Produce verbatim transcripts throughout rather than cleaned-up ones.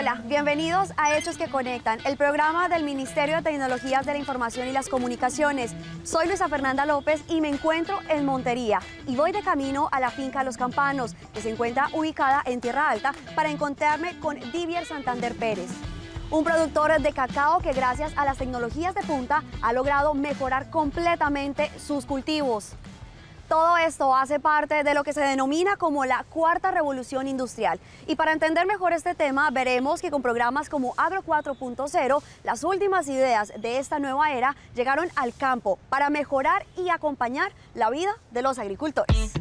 Hola, bienvenidos a Hechos que Conectan, el programa del Ministerio de Tecnologías de la Información y las Comunicaciones. Soy Luisa Fernanda López y me encuentro en Montería y voy de camino a la finca Los Campanos, que se encuentra ubicada en Tierra Alta, para encontrarme con Divier Santander Pérez, un productor de cacao que gracias a las tecnologías de punta ha logrado mejorar completamente sus cultivos. Todo esto hace parte de lo que se denomina como la cuarta revolución industrial. Y para entender mejor este tema, veremos que con programas como Agro cuatro punto cero, las últimas ideas de esta nueva era llegaron al campo para mejorar y acompañar la vida de los agricultores.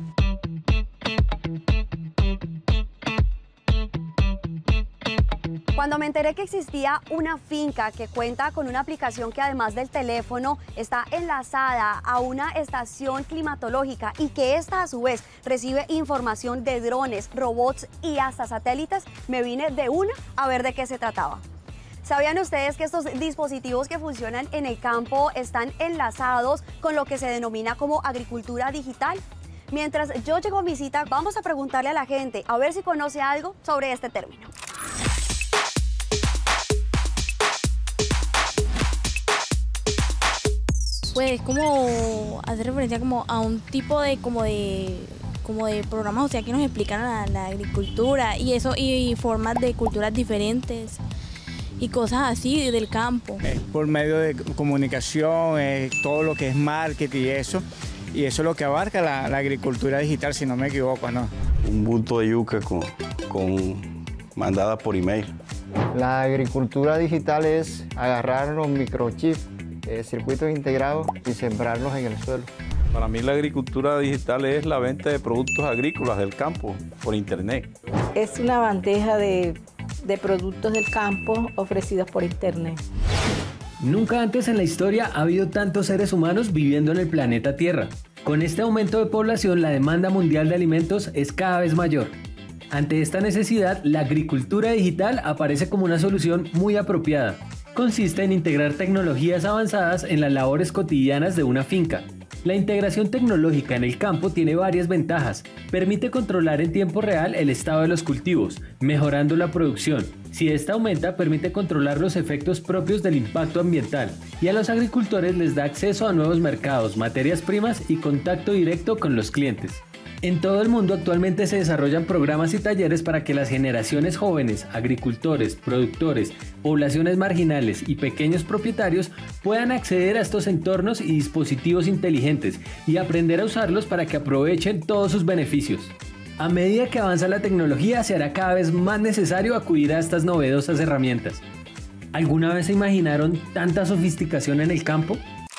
Cuando me enteré que existía una finca que cuenta con una aplicación que además del teléfono está enlazada a una estación climatológica y que esta a su vez recibe información de drones, robots y hasta satélites, me vine de una a ver de qué se trataba. ¿Sabían ustedes que estos dispositivos que funcionan en el campo están enlazados con lo que se denomina como agricultura digital? Mientras yo llego a mi cita, vamos a preguntarle a la gente a ver si conoce algo sobre este término. Pues como hacer referencia como a un tipo de como de como de programas, o sea, que nos explican la, la agricultura y eso y, y formas de culturas diferentes y cosas así del campo. Eh, por medio de comunicación, eh, todo lo que es marketing y eso, y eso es lo que abarca la, la agricultura digital, si no me equivoco, ¿no? Un bulto de yuca con, con mandada por email. La agricultura digital es agarrar los microchips, Eh, circuitos integrados y sembrarlos en el suelo. Para mí la agricultura digital es la venta de productos agrícolas del campo por internet. Es una bandeja de, de productos del campo ofrecidos por internet. Nunca antes en la historia ha habido tantos seres humanos viviendo en el planeta Tierra. Con este aumento de población, la demanda mundial de alimentos es cada vez mayor. Ante esta necesidad, la agricultura digital aparece como una solución muy apropiada. Consiste en integrar tecnologías avanzadas en las labores cotidianas de una finca. La integración tecnológica en el campo tiene varias ventajas. Permite controlar en tiempo real el estado de los cultivos, mejorando la producción. Si esta aumenta, permite controlar los efectos propios del impacto ambiental y a los agricultores les da acceso a nuevos mercados, materias primas y contacto directo con los clientes. En todo el mundo actualmente se desarrollan programas y talleres para que las generaciones jóvenes, agricultores, productores, poblaciones marginales y pequeños propietarios puedan acceder a estos entornos y dispositivos inteligentes y aprender a usarlos para que aprovechen todos sus beneficios. A medida que avanza la tecnología, se hará cada vez más necesario acudir a estas novedosas herramientas. ¿Alguna vez se imaginaron tanta sofisticación en el campo?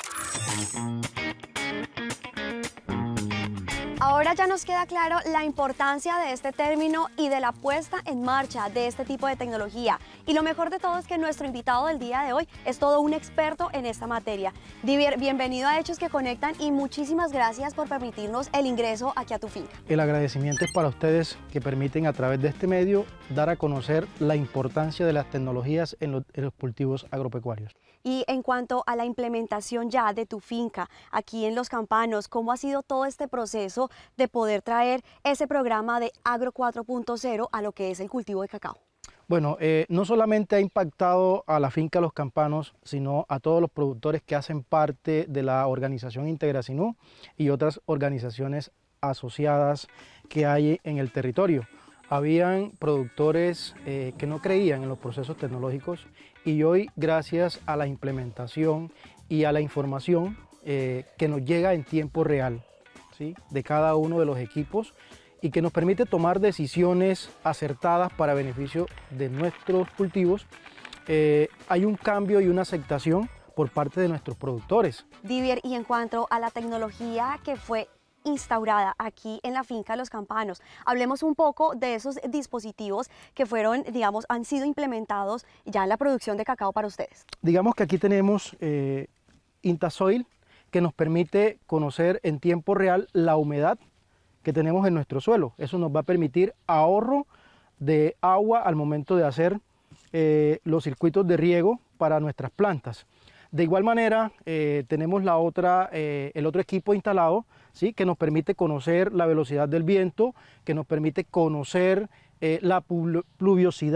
Ahora ya nos queda claro la importancia de este término y de la puesta en marcha de este tipo de tecnología. Y lo mejor de todo es que nuestro invitado del día de hoy es todo un experto en esta materia. Divier, bienvenido a Hechos que Conectan y muchísimas gracias por permitirnos el ingreso aquí a tu finca. El agradecimiento es para ustedes que permiten a través de este medio dar a conocer la importancia de las tecnologías en los, en los cultivos agropecuarios. Y en cuanto a la implementación ya de tu finca aquí en Los Campanos, ¿cómo ha sido todo este proceso de poder traer ese programa de Agro cuatro punto cero a lo que es el cultivo de cacao? Bueno, eh, no solamente ha impactado a la finca Los Campanos, sino a todos los productores que hacen parte de la organización Integrasinú y otras organizaciones asociadas que hay en el territorio. Habían productores eh, que no creían en los procesos tecnológicos y hoy, gracias a la implementación y a la información eh, que nos llega en tiempo real, ¿sí?, de cada uno de los equipos y que nos permite tomar decisiones acertadas para beneficio de nuestros cultivos, eh, hay un cambio y una aceptación por parte de nuestros productores. Divier, y en cuanto a la tecnología que fue instaurada aquí en la finca Los Campanos, hablemos un poco de esos dispositivos que fueron, digamos, han sido implementados ya en la producción de cacao para ustedes. Digamos que aquí tenemos eh, IntaSoil, que nos permite conocer en tiempo real la humedad que tenemos en nuestro suelo. Eso nos va a permitir ahorro de agua al momento de hacer eh, los circuitos de riego para nuestras plantas. De igual manera, eh, tenemos la otra, eh, el otro equipo instalado, ¿sí?, que nos permite conocer la velocidad del viento, que nos permite conocer eh, la pluviosidad,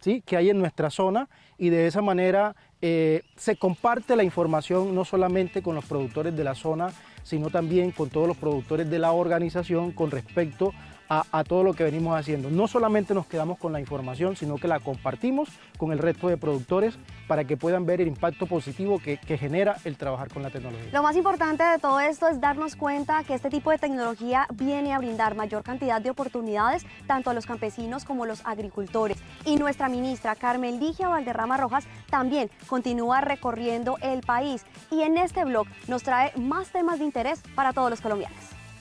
¿sí?, que hay en nuestra zona, y de esa manera eh, se comparte la información no solamente con los productores de la zona, sino también con todos los productores de la organización con respecto a, a todo lo que venimos haciendo. No solamente nos quedamos con la información, sino que la compartimos con el resto de productores para que puedan ver el impacto positivo que, que genera el trabajar con la tecnología. Lo más importante de todo esto es darnos cuenta que este tipo de tecnología viene a brindar mayor cantidad de oportunidades tanto a los campesinos como a los agricultores. Y nuestra ministra Carmen Ligia Valderrama Rojas también continúa recorriendo el país y en este blog nos trae más temas de interés para todos los colombianos.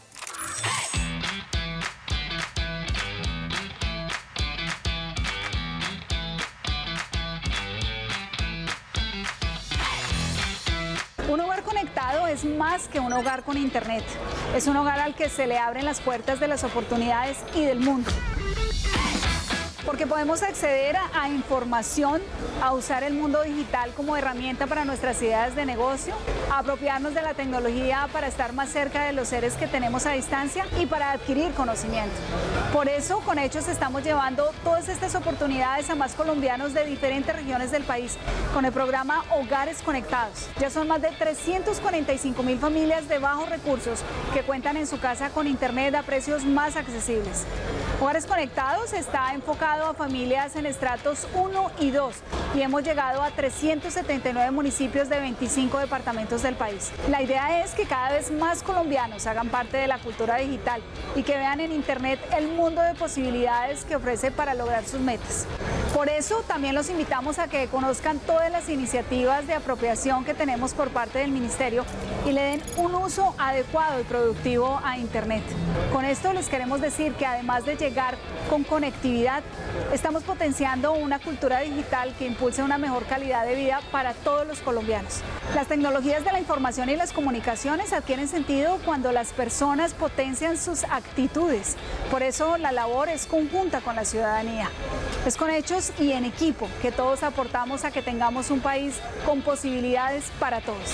Un hogar conectado es más que un hogar con internet. Es un hogar al que se le abren las puertas de las oportunidades y del mundo. Porque podemos acceder a, a información, a usar el mundo digital como herramienta para nuestras ideas de negocio, a apropiarnos de la tecnología para estar más cerca de los seres que tenemos a distancia y para adquirir conocimiento. Por eso, con Hechos estamos llevando todas estas oportunidades a más colombianos de diferentes regiones del país con el programa Hogares Conectados. Ya son más de trescientas cuarenta y cinco mil familias de bajos recursos que cuentan en su casa con internet a precios más accesibles. Hogares Conectados está enfocado a familias en estratos uno y dos y hemos llegado a trescientos setenta y nueve municipios de veinticinco departamentos del país. La idea es que cada vez más colombianos hagan parte de la cultura digital y que vean en internet el mundo de posibilidades que ofrece para lograr sus metas. Por eso también los invitamos a que conozcan todas las iniciativas de apropiación que tenemos por parte del Ministerio y le den un uso adecuado y productivo a internet. Con esto les queremos decir que además de llegar con conectividad, estamos potenciando una cultura digital que impulse una mejor calidad de vida para todos los colombianos. Las tecnologías de la información y las comunicaciones adquieren sentido cuando las personas potencian sus actitudes. Por eso la labor es conjunta con la ciudadanía. Es con hechos y en equipo que todos aportamos a que tengamos un país con posibilidades para todos.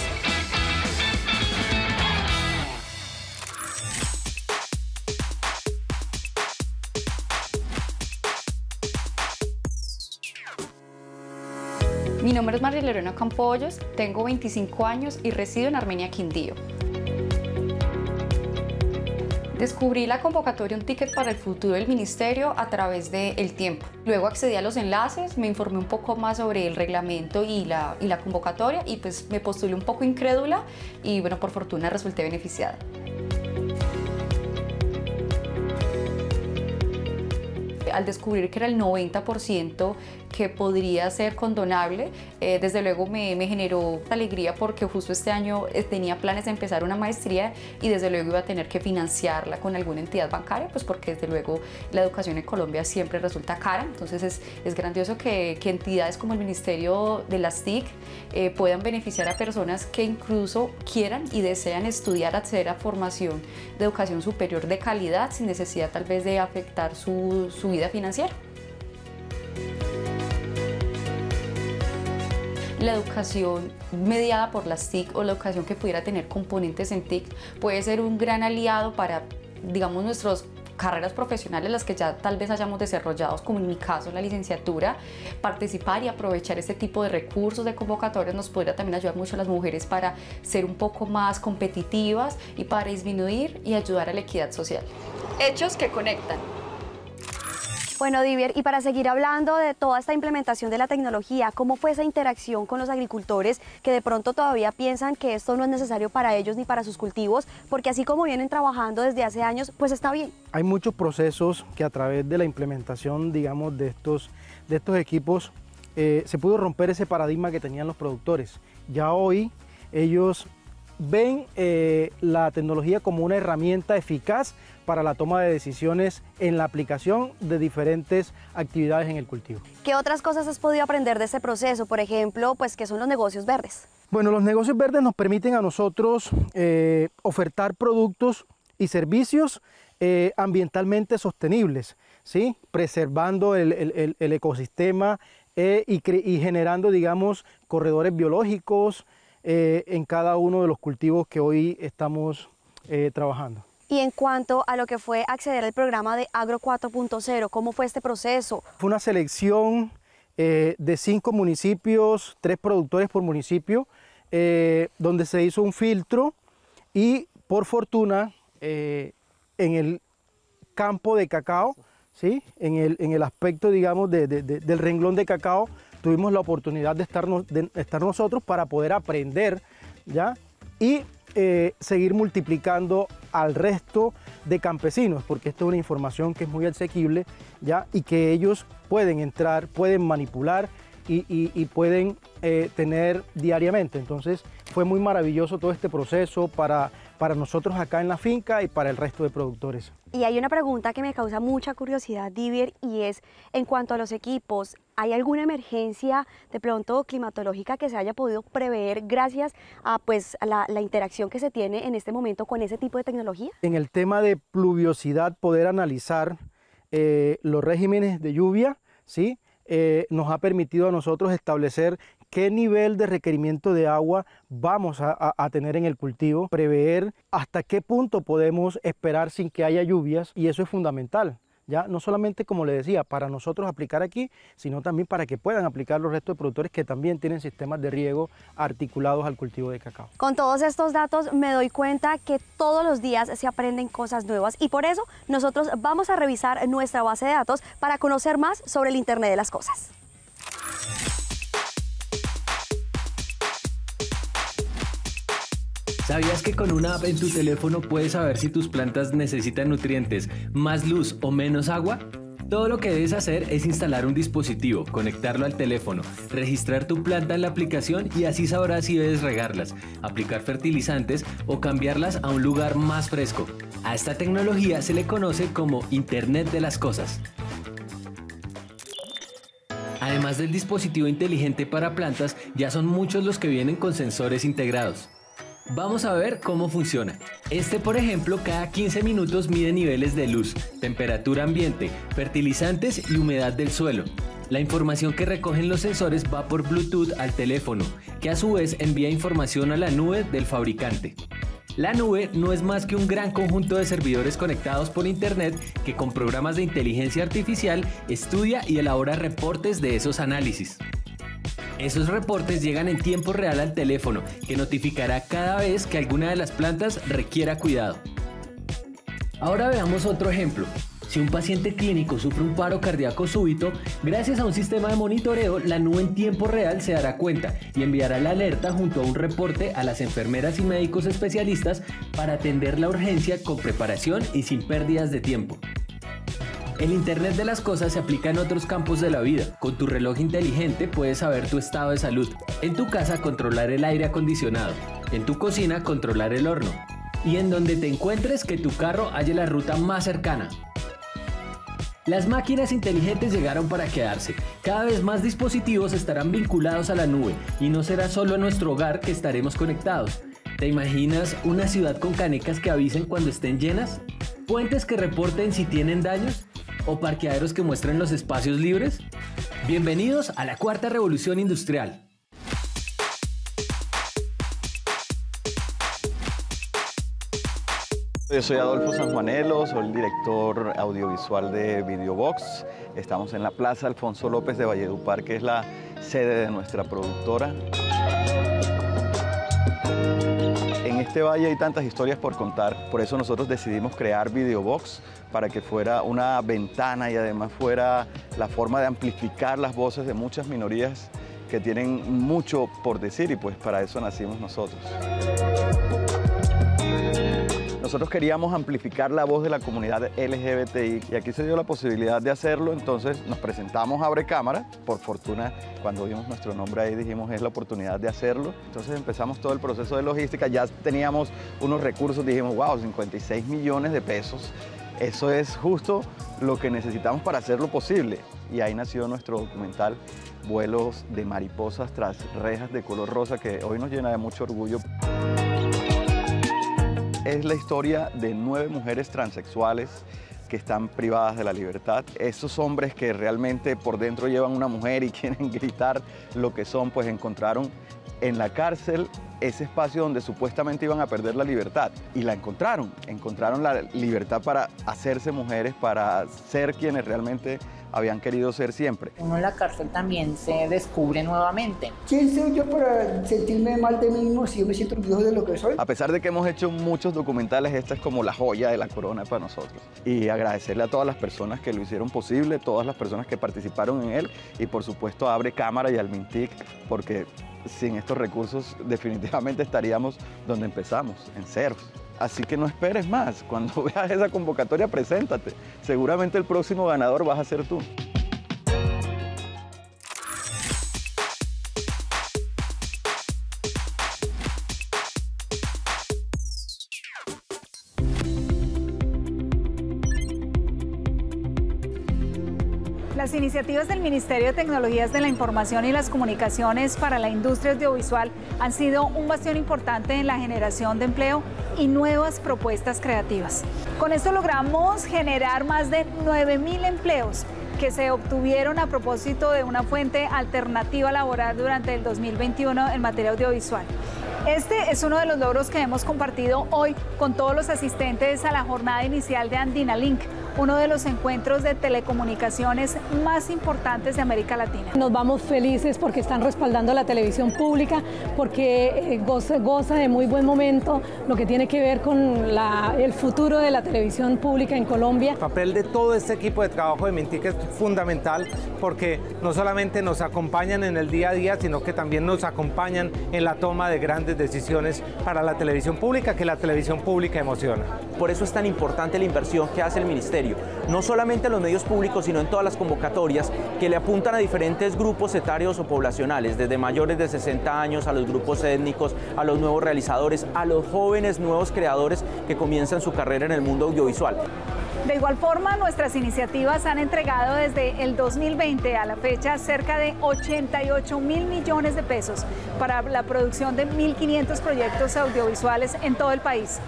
Mi nombre es María Lorena Campollos, tengo veinticinco años y resido en Armenia, Quindío. Descubrí la convocatoria Un Ticket para el Futuro del Ministerio a través de El Tiempo. Luego accedí a los enlaces, me informé un poco más sobre el reglamento y la, y la convocatoria y pues me postulé un poco incrédula y bueno, por fortuna resulté beneficiada. Al descubrir que era el noventa por ciento que podría ser condonable, eh, desde luego me, me generó alegría porque justo este año eh, tenía planes de empezar una maestría y desde luego iba a tener que financiarla con alguna entidad bancaria, pues porque desde luego la educación en Colombia siempre resulta cara, entonces es, es grandioso que, que entidades como el Ministerio de las T I C eh, puedan beneficiar a personas que incluso quieran y desean estudiar, acceder a formación de educación superior de calidad sin necesidad tal vez de afectar su, su vida financiera. La educación mediada por las T I C o la educación que pudiera tener componentes en T I C puede ser un gran aliado para, digamos, nuestras carreras profesionales, las que ya tal vez hayamos desarrollado, como en mi caso la licenciatura. Participar y aprovechar este tipo de recursos de convocatorias nos podría también ayudar mucho a las mujeres para ser un poco más competitivas y para disminuir y ayudar a la equidad social. Hechos que conectan. Bueno, Divier, y para seguir hablando de toda esta implementación de la tecnología, ¿cómo fue esa interacción con los agricultores que de pronto todavía piensan que esto no es necesario para ellos ni para sus cultivos? Porque así como vienen trabajando desde hace años, pues está bien. Hay muchos procesos que a través de la implementación, digamos, de estos, de estos equipos, eh, se pudo romper ese paradigma que tenían los productores. Ya hoy ellos ven eh, la tecnología como una herramienta eficaz para la toma de decisiones en la aplicación de diferentes actividades en el cultivo. ¿Qué otras cosas has podido aprender de este proceso? Por ejemplo, pues, ¿qué son los negocios verdes? Bueno, los negocios verdes nos permiten a nosotros eh, ofertar productos y servicios eh, ambientalmente sostenibles, ¿sí? Preservando el, el, el ecosistema eh, y, y generando, digamos, corredores biológicos eh, en cada uno de los cultivos que hoy estamos eh, trabajando. Y en cuanto a lo que fue acceder al programa de Agro cuatro punto cero, ¿cómo fue este proceso? Fue una selección eh, de cinco municipios, tres productores por municipio, eh, donde se hizo un filtro y por fortuna eh, en el campo de cacao, ¿sí? en, el, en el aspecto, digamos, de, de, de, del renglón de cacao, tuvimos la oportunidad de estar, de estar nosotros para poder aprender, ¿ya? Y eh, seguir multiplicando al resto de campesinos, porque esto es una información que es muy asequible, ¿ya? Y que ellos pueden entrar, pueden manipular y, y, y pueden eh, tener diariamente. Entonces fue muy maravilloso todo este proceso para, para nosotros acá en la finca y para el resto de productores. Y hay una pregunta que me causa mucha curiosidad, Divier, y es en cuanto a los equipos, ¿hay alguna emergencia de pronto climatológica que se haya podido prever gracias a, pues, a la, la interacción que se tiene en este momento con ese tipo de tecnología? En el tema de pluviosidad, poder analizar eh, los regímenes de lluvia, ¿sí? Eh, nos ha permitido a nosotros establecer qué nivel de requerimiento de agua vamos a, a, a tener en el cultivo, prever hasta qué punto podemos esperar sin que haya lluvias, y eso es fundamental. Ya no solamente, como le decía, para nosotros aplicar aquí, sino también para que puedan aplicar los restos de productores que también tienen sistemas de riego articulados al cultivo de cacao. Con todos estos datos me doy cuenta que todos los días se aprenden cosas nuevas y por eso nosotros vamos a revisar nuestra base de datos para conocer más sobre el Internet de las cosas. ¿Sabías que con una app en tu teléfono puedes saber si tus plantas necesitan nutrientes, más luz o menos agua? Todo lo que debes hacer es instalar un dispositivo, conectarlo al teléfono, registrar tu planta en la aplicación y así sabrás si debes regarlas, aplicar fertilizantes o cambiarlas a un lugar más fresco. A esta tecnología se le conoce como Internet de las Cosas. Además del dispositivo inteligente para plantas, ya son muchos los que vienen con sensores integrados. Vamos a ver cómo funciona. Este, por ejemplo, cada quince minutos mide niveles de luz, temperatura ambiente, fertilizantes y humedad del suelo. La información que recogen los sensores va por Bluetooth al teléfono, que a su vez envía información a la nube del fabricante. La nube no es más que un gran conjunto de servidores conectados por internet que con programas de inteligencia artificial estudia y elabora reportes de esos análisis. Esos reportes llegan en tiempo real al teléfono, que notificará cada vez que alguna de las plantas requiera cuidado. Ahora veamos otro ejemplo. Si un paciente clínico sufre un paro cardíaco súbito, gracias a un sistema de monitoreo, la nube en tiempo real se dará cuenta y enviará la alerta junto a un reporte a las enfermeras y médicos especialistas para atender la urgencia con preparación y sin pérdidas de tiempo. El Internet de las Cosas se aplica en otros campos de la vida. Con tu reloj inteligente puedes saber tu estado de salud. En tu casa, controlar el aire acondicionado. En tu cocina, controlar el horno. Y en donde te encuentres, que tu carro halle la ruta más cercana. Las máquinas inteligentes llegaron para quedarse. Cada vez más dispositivos estarán vinculados a la nube y no será solo en nuestro hogar que estaremos conectados. ¿Te imaginas una ciudad con canecas que avisen cuando estén llenas? ¿Puentes que reporten si tienen daños? ¿O parqueaderos que muestren los espacios libres? Bienvenidos a la cuarta revolución industrial. Yo soy Adolfo Sanjuanelo, soy el director audiovisual de Videobox. Estamos en la Plaza Alfonso López de Valledupar, que es la sede de nuestra productora. En este valle hay tantas historias por contar, por eso nosotros decidimos crear Videobox, para que fuera una ventana y además fuera la forma de amplificar las voces de muchas minorías que tienen mucho por decir, y pues para eso nacimos nosotros. Nosotros queríamos amplificar la voz de la comunidad L G B T I y aquí se dio la posibilidad de hacerlo, entonces nos presentamos a Abre Cámara. Por fortuna, cuando vimos nuestro nombre ahí dijimos es la oportunidad de hacerlo. Entonces empezamos todo el proceso de logística, ya teníamos unos recursos, dijimos wow, cincuenta y seis millones de pesos. Eso es justo lo que necesitamos para hacerlo posible. Y ahí nació nuestro documental Vuelos de mariposas tras rejas de color rosa, que hoy nos llena de mucho orgullo. Es la historia de nueve mujeres transexuales que están privadas de la libertad. Esos hombres que realmente por dentro llevan una mujer y quieren gritar lo que son, pues encontraron en la cárcel ese espacio donde supuestamente iban a perder la libertad. Y la encontraron. Encontraron la libertad para hacerse mujeres, para ser quienes realmente habían querido ser siempre. Uno en la cárcel también se descubre nuevamente. ¿Quién soy yo para sentirme mal de mí mismo si yo me siento orgulloso de lo que soy? A pesar de que hemos hecho muchos documentales, esta es como la joya de la corona para nosotros. Y agradecerle a todas las personas que lo hicieron posible, todas las personas que participaron en él y por supuesto a Abre Cámara y al Mintic, porque sin estos recursos definitivamente estaríamos donde empezamos, en ceros. Así que no esperes más, cuando veas esa convocatoria preséntate, seguramente el próximo ganador vas a ser tú. Las iniciativas del Ministerio de Tecnologías de la Información y las Comunicaciones para la industria audiovisual han sido un bastión importante en la generación de empleo y nuevas propuestas creativas. Con esto logramos generar más de nueve mil empleos que se obtuvieron a propósito de una fuente alternativa laboral durante el dos mil veintiuno en materia audiovisual. Este es uno de los logros que hemos compartido hoy con todos los asistentes a la jornada inicial de Andina Link, uno de los encuentros de telecomunicaciones más importantes de América Latina. Nos vamos felices porque están respaldando la televisión pública, porque goza, goza de muy buen momento lo que tiene que ver con la, el futuro de la televisión pública en Colombia. El papel de todo este equipo de trabajo de Mintic es fundamental porque no solamente nos acompañan en el día a día, sino que también nos acompañan en la toma de grandes decisiones para la televisión pública, que la televisión pública emociona. Por eso es tan importante la inversión que hace el Ministerio, no solamente en los medios públicos, sino en todas las convocatorias que le apuntan a diferentes grupos etarios o poblacionales, desde mayores de sesenta años a los grupos étnicos, a los nuevos realizadores, a los jóvenes nuevos creadores que comienzan su carrera en el mundo audiovisual. De igual forma, nuestras iniciativas han entregado desde el dos mil veinte a la fecha cerca de ochenta y ocho mil millones de pesos para la producción de mil quinientos proyectos audiovisuales en todo el país.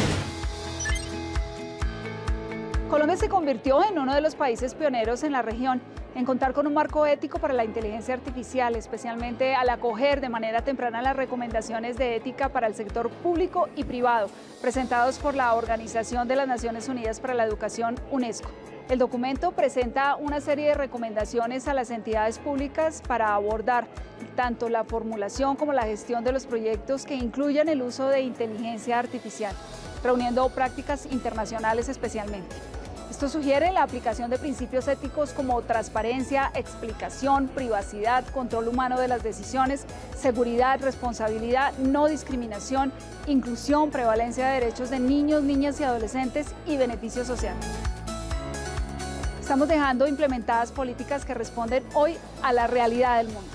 Colombia se convirtió en uno de los países pioneros en la región en contar con un marco ético para la inteligencia artificial, especialmente al acoger de manera temprana las recomendaciones de ética para el sector público y privado, presentados por la Organización de las Naciones Unidas para la Educación, UNESCO. El documento presenta una serie de recomendaciones a las entidades públicas para abordar tanto la formulación como la gestión de los proyectos que incluyan el uso de inteligencia artificial, reuniendo prácticas internacionales especialmente. Esto sugiere la aplicación de principios éticos como transparencia, explicación, privacidad, control humano de las decisiones, seguridad, responsabilidad, no discriminación, inclusión, prevalencia de derechos de niños, niñas y adolescentes y beneficio social. Estamos dejando implementadas políticas que responden hoy a la realidad del mundo.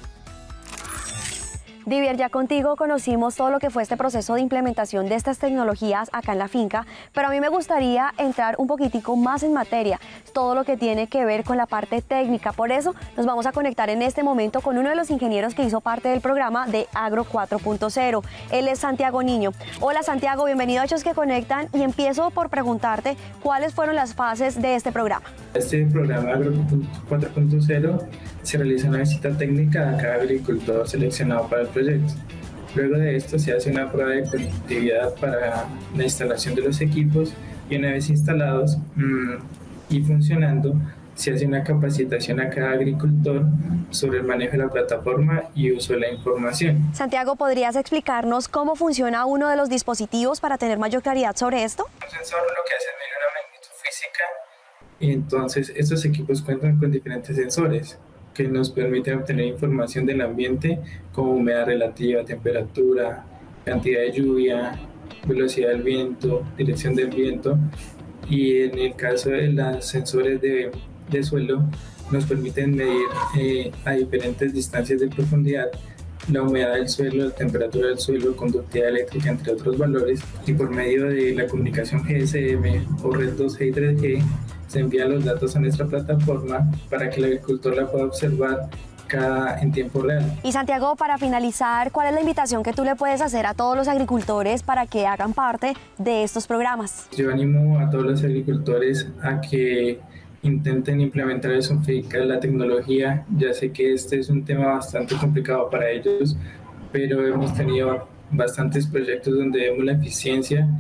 Divier, ya contigo conocimos todo lo que fue este proceso de implementación de estas tecnologías acá en la finca, pero a mí me gustaría entrar un poquitico más en materia, todo lo que tiene que ver con la parte técnica. Por eso nos vamos a conectar en este momento con uno de los ingenieros que hizo parte del programa de Agro cuatro punto cero. Él es Santiago Niño. Hola Santiago, bienvenido a Hechos que Conectan y empiezo por preguntarte cuáles fueron las fases de este programa. Este programa Agro cuatro punto cero se realiza una visita técnica a cada agricultor seleccionado para el proyecto. Luego de esto se hace una prueba de conectividad para la instalación de los equipos y una vez instalados mmm, y funcionando, se hace una capacitación a cada agricultor sobre el manejo de la plataforma y uso de la información. Santiago, ¿podrías explicarnos cómo funciona uno de los dispositivos para tener mayor claridad sobre esto? Un sensor lo que hace es medir una magnitud física y entonces estos equipos cuentan con diferentes sensores que nos permiten obtener información del ambiente como humedad relativa, temperatura, cantidad de lluvia, velocidad del viento, dirección del viento, y en el caso de los sensores de, de suelo nos permiten medir eh, a diferentes distancias de profundidad la humedad del suelo, la temperatura del suelo, conductividad eléctrica, entre otros valores, y por medio de la comunicación G S M o red dos G y tres G se envían los datos a nuestra plataforma para que el agricultor la pueda observar cada, en tiempo real. Y Santiago, para finalizar, ¿cuál es la invitación que tú le puedes hacer a todos los agricultores para que hagan parte de estos programas? Yo animo a todos los agricultores a que intenten implementar en su finca la tecnología. Ya sé que este es un tema bastante complicado para ellos, pero hemos tenido bastantes proyectos donde vemos la eficiencia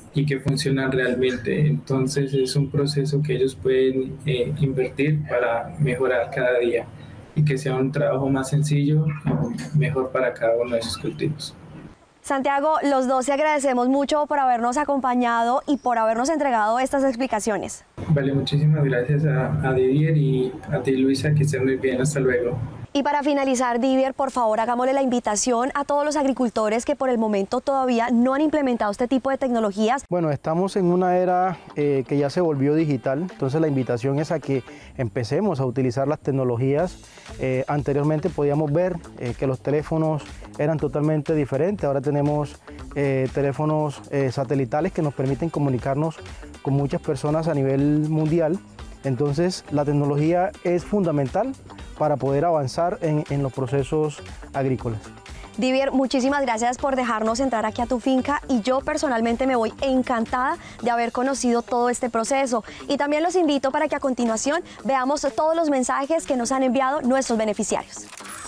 y que funcionan realmente. Entonces es un proceso que ellos pueden eh, invertir para mejorar cada día y que sea un trabajo más sencillo y mejor para cada uno de sus cultivos. Santiago, los dos te agradecemos mucho por habernos acompañado y por habernos entregado estas explicaciones. Vale, muchísimas gracias a, a Didier y a ti, Luisa, que estén muy bien. Hasta luego. Y para finalizar, Didier, por favor, hagámosle la invitación a todos los agricultores que por el momento todavía no han implementado este tipo de tecnologías. Bueno, estamos en una era eh, que ya se volvió digital, entonces la invitación es a que empecemos a utilizar las tecnologías. Eh, anteriormente podíamos ver eh, que los teléfonos eran totalmente diferentes, ahora tenemos eh, teléfonos eh, satelitales que nos permiten comunicarnos con muchas personas a nivel mundial. Entonces la tecnología es fundamental para poder avanzar en, en los procesos agrícolas. Didier, muchísimas gracias por dejarnos entrar aquí a tu finca y yo personalmente me voy encantada de haber conocido todo este proceso. Y también los invito para que a continuación veamos todos los mensajes que nos han enviado nuestros beneficiarios.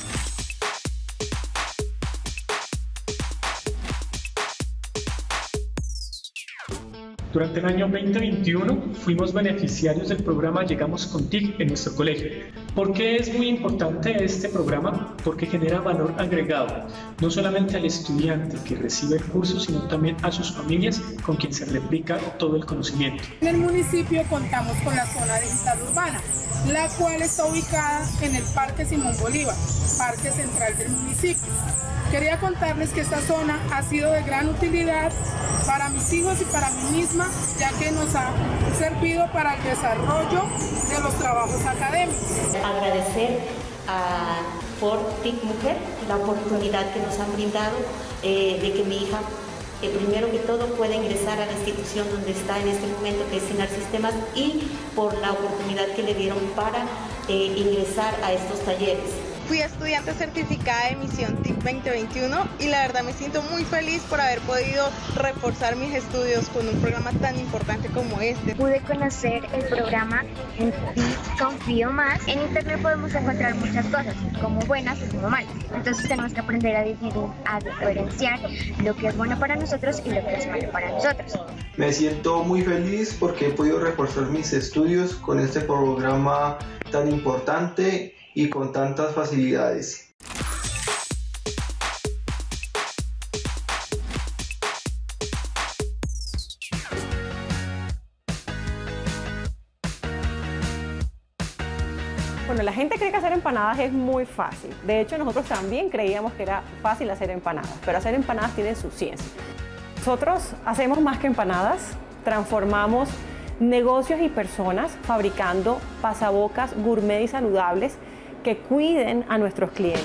Durante el año veinte veintiuno fuimos beneficiarios del programa Llegamos Contigo en nuestro colegio. ¿Por qué es muy importante este programa? Porque genera valor agregado, no solamente al estudiante que recibe el curso, sino también a sus familias con quien se replica todo el conocimiento. En el municipio contamos con la zona digital urbana, la cual está ubicada en el Parque Simón Bolívar, parque central del municipio. Quería contarles que esta zona ha sido de gran utilidad para mis hijos y para mí misma, ya que nos ha servido para el desarrollo de los trabajos académicos. Agradecer a Ford T I C Mujer la oportunidad que nos han brindado eh, de que mi hija, eh, primero que todo, pueda ingresar a la institución donde está en este momento, que es Sinar Sistemas, y por la oportunidad que le dieron para eh, ingresar a estos talleres. Fui estudiante certificada de emisión T I C veinte veintiuno y la verdad me siento muy feliz por haber podido reforzar mis estudios con un programa tan importante como este. Pude conocer el programa en T I C Confío Más. En internet podemos encontrar muchas cosas, como buenas y como malas. Entonces tenemos que aprender a, a diferenciar lo que es bueno para nosotros y lo que es malo para nosotros. Me siento muy feliz porque he podido reforzar mis estudios con este programa tan importante y con tantas facilidades. Bueno, la gente cree que hacer empanadas es muy fácil. De hecho, nosotros también creíamos que era fácil hacer empanadas, pero hacer empanadas tiene su ciencia. Nosotros hacemos más que empanadas, transformamos negocios y personas fabricando pasabocas gourmet y saludables que cuiden a nuestros clientes.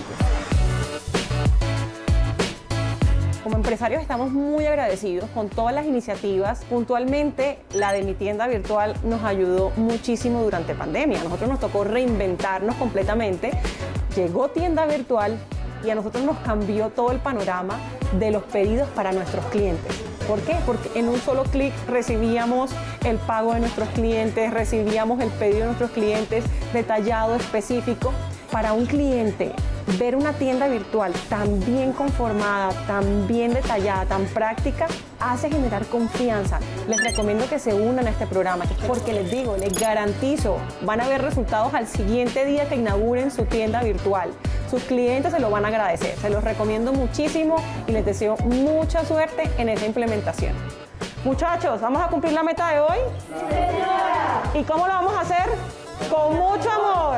Como empresarios estamos muy agradecidos con todas las iniciativas. Puntualmente, la de mi tienda virtual nos ayudó muchísimo durante pandemia. A nosotros nos tocó reinventarnos completamente. Llegó tienda virtual y a nosotros nos cambió todo el panorama de los pedidos para nuestros clientes. ¿Por qué? Porque en un solo clic recibíamos el pago de nuestros clientes, recibíamos el pedido de nuestros clientes detallado, específico. Para un cliente, ver una tienda virtual tan bien conformada, tan bien detallada, tan práctica, hace generar confianza. Les recomiendo que se unan a este programa, porque les digo, les garantizo, van a ver resultados al siguiente día que inauguren su tienda virtual. Sus clientes se lo van a agradecer. Se los recomiendo muchísimo y les deseo mucha suerte en esa implementación. Muchachos, ¿vamos a cumplir la meta de hoy? ¡Sí, señora! ¿Y cómo lo vamos a hacer? ¡Con mucho amor!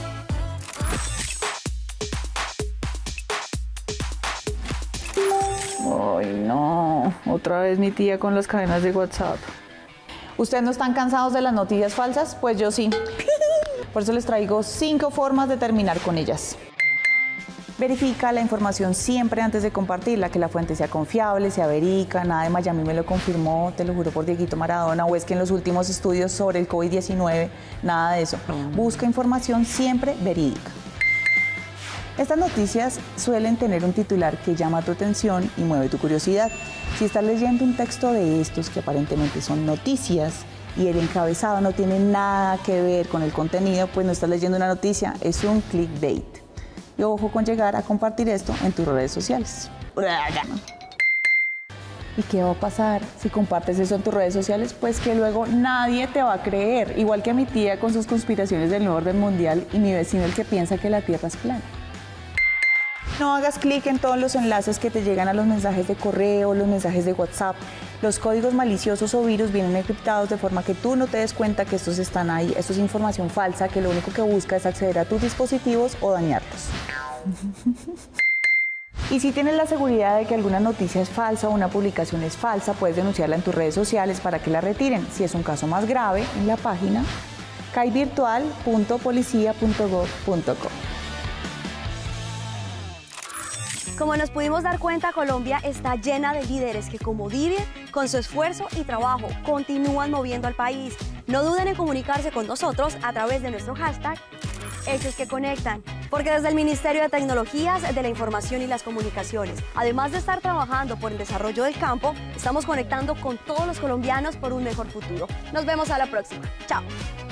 Ay, no, otra vez mi tía con las cadenas de WhatsApp. ¿Ustedes no están cansados de las noticias falsas? Pues yo sí. Por eso les traigo cinco formas de terminar con ellas. Verifica la información siempre antes de compartirla, que la fuente sea confiable, sea verídica. Nada de Miami me lo confirmó, te lo juro por Dieguito Maradona, o es que en los últimos estudios sobre el COVID diecinueve, nada de eso. Busca información siempre verídica. Estas noticias suelen tener un titular que llama tu atención y mueve tu curiosidad. Si estás leyendo un texto de estos que aparentemente son noticias y el encabezado no tiene nada que ver con el contenido, pues no estás leyendo una noticia, es un clickbait. Y ojo con llegar a compartir esto en tus redes sociales. ¿Y qué va a pasar si compartes eso en tus redes sociales? Pues que luego nadie te va a creer, igual que mi tía con sus conspiraciones del nuevo orden mundial y mi vecino el que piensa que la Tierra es plana. No hagas clic en todos los enlaces que te llegan a los mensajes de correo, los mensajes de WhatsApp. Los códigos maliciosos o virus vienen encriptados de forma que tú no te des cuenta que estos están ahí. Esto es información falsa que lo único que busca es acceder a tus dispositivos o dañarlos. Y si tienes la seguridad de que alguna noticia es falsa o una publicación es falsa, puedes denunciarla en tus redes sociales para que la retiren. Si es un caso más grave, en la página cai virtual punto policia punto gov punto co. Como nos pudimos dar cuenta, Colombia está llena de líderes que, como Didier, con su esfuerzo y trabajo, continúan moviendo al país. No duden en comunicarse con nosotros a través de nuestro hashtag Hechos que Conectan, porque desde el Ministerio de Tecnologías de la Información y las Comunicaciones, además de estar trabajando por el desarrollo del campo, estamos conectando con todos los colombianos por un mejor futuro. Nos vemos a la próxima. Chao.